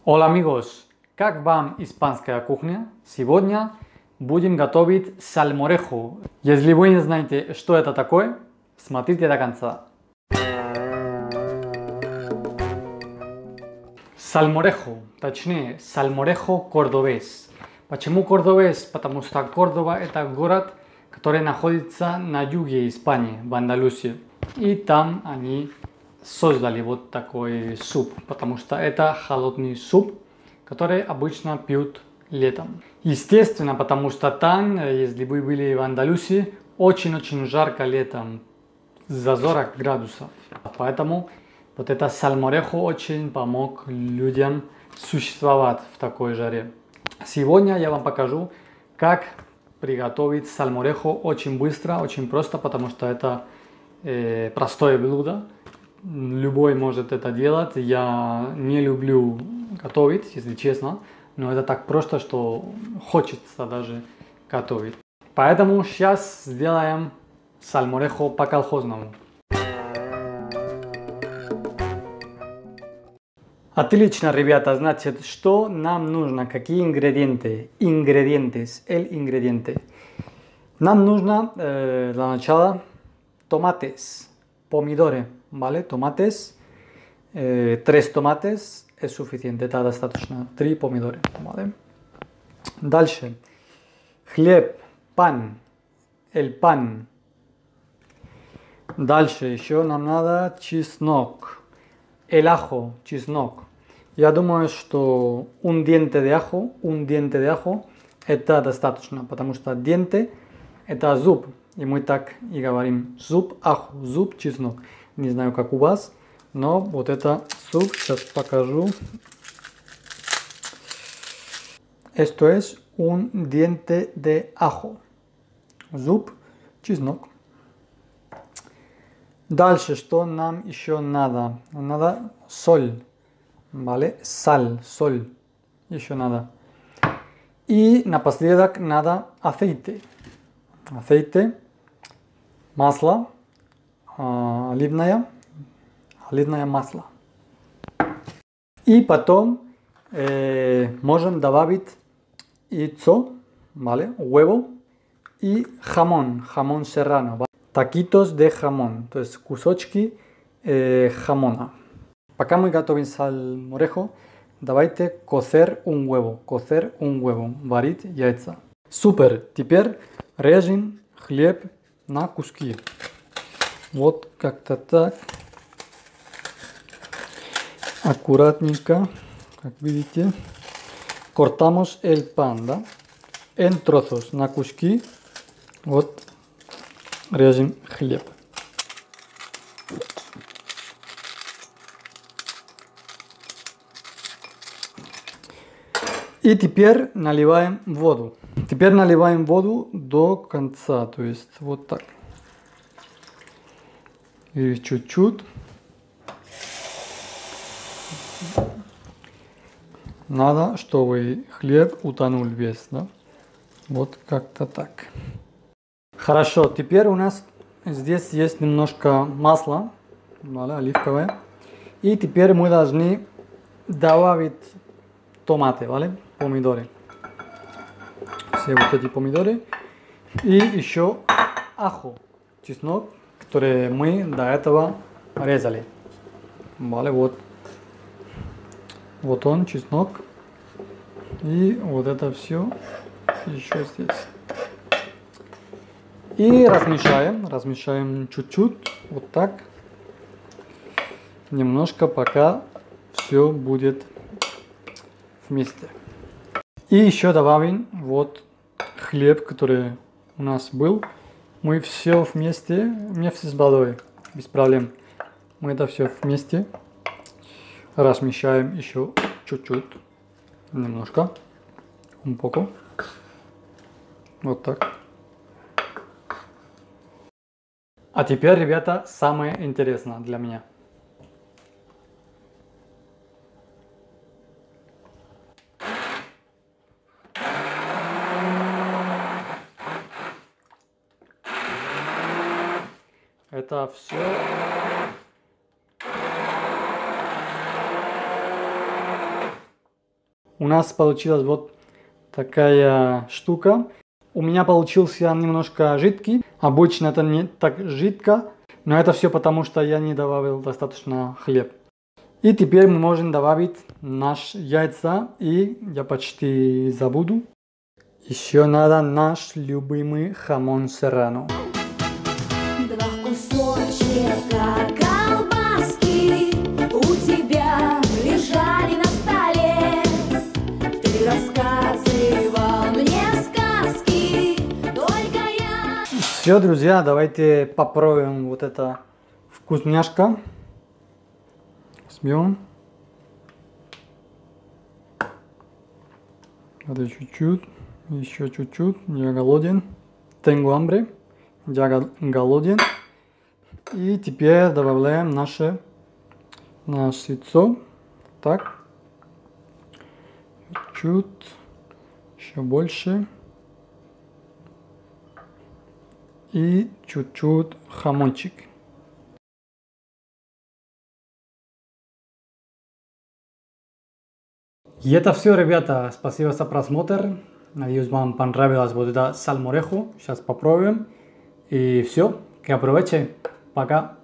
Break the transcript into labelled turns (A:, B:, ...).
A: Hola amigos, как вам испанская кухня? Сегодня будем готовить сальморехо. Если вы не знаете, что это такое, смотрите до конца. Сальморехо, точнее, сальморехо кордовес. Почему кордовес? Потому что Кордова это город, который находится на юге Испании, в Андалусии. И там они создали вот такой суп, потому что это холодный суп, который обычно пьют летом. Естественно, потому что там, если вы были в Андалусии, очень-очень жарко летом, за 40 градусов. Поэтому вот это сальморехо очень помог людям существовать в такой жаре. Сегодня я вам покажу, как приготовить сальморехо очень быстро, очень просто, потому что это простое блюдо. Любой может это делать. Я не люблю готовить, если честно, но это так просто, что хочется даже готовить. Поэтому сейчас сделаем сальморехо по-колхозному. Отлично, ребята, значит, что нам нужно, какие ингредиенты? Ингредиенты. Нам нужно для начала tomates, помидоры, ¿vale? Tomates, 3 tomates es suficiente, está достаточно, 3 помидоры, ¿vale? Дальше, хлеб, pan, el pan. Дальше еще нам надо чеснок, el ajo, чеснок. Я думаю, что un diente de ajo это достаточно, потому что diente это зуб. И мы так и говорим зуб, аху, зуб, чеснок. Не знаю, как у вас, но вот это суп, сейчас покажу. Esto es un diente de ajo. Зуб, чеснок. Дальше, что нам еще надо? Надо соль, ¿vale? Sal, соль. Еще надо. И напоследок надо aceite. Aceite. Масло, оливное масло. И потом можем добавить яйцо, ¿vale? Huevo и jamón serrano. Taquitos de jamón, то есть кусочки jamona. Пока мы готовим сальморехо, давайте коцер un huevo, варить яйца. Супер, теперь режем хлеб на куски. Вот как-то так. Аккуратненько, как видите. Cortamos el pan, да? En trozos, на куски. Вот режем хлеб. И теперь наливаем воду. Теперь наливаем воду до конца, то есть вот так. И чуть-чуть. Надо, чтобы хлеб утонул весь, да? Вот как-то так. Хорошо, теперь у нас здесь есть немножко масла, оливковое. И теперь мы должны добавить томаты, помидоры. Все вот эти помидоры. И еще ахо, чеснок, который мы до этого резали. Вот он, чеснок. И вот это все еще здесь. И размешаем чуть-чуть, вот так. Немножко, пока все будет вместе. И еще добавим вот хлеб, который у нас был. Мы все вместе с водой, без проблем. Мы это все вместе размешаем еще чуть-чуть, немножко, un poco. Вот так. А теперь, ребята, самое интересное для меня. Это все у нас получилась вот такая штука. У меня получился немножко жидкий. Обычно это не так жидко, но это все потому, что я не добавил достаточно хлеб. И теперь мы можем добавить наши яйца, и я почти забуду. Еще надо наш любимый хамон серрано.
B: Два кусочка колбаски у тебя лежали на столе. Ты рассказывал мне сказки, только я...
A: Все, друзья, давайте попробуем вот это вкусняшка. Возьмем. Это чуть-чуть. Еще чуть-чуть. Я голоден. Tengo hambre. Я голоден. И теперь добавляем наше яйцо. Так. Чуть-чуть. Еще больше. И чуть-чуть хамончик. И это все, ребята. Спасибо за просмотр. Надеюсь, вам понравилось вот это сальморехо. Сейчас попробуем. И все. Que aproveche. Пока.